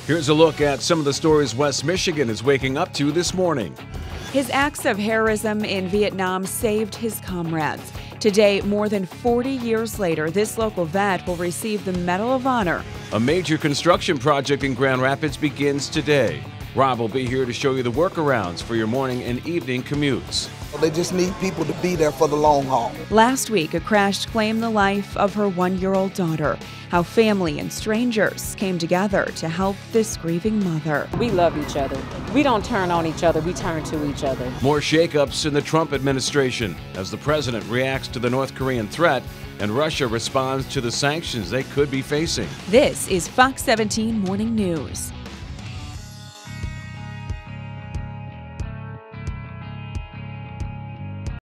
Here's a look at some of the stories West Michigan is waking up to this morning. His acts of heroism in Vietnam saved his comrades. Today, more than 40 years later, this local vet will receive the Medal of Honor. A major construction project in Grand Rapids begins today. Rob will be here to show you the workarounds for your morning and evening commutes. They just need people to be there for the long haul. Last week, a crash claimed the life of her one-year-old daughter. How family and strangers came together to help this grieving mother. We love each other. We don't turn on each other, we turn to each other. More shakeups in the Trump administration as the president reacts to the North Korean threat and Russia responds to the sanctions they could be facing. This is Fox 17 Morning News.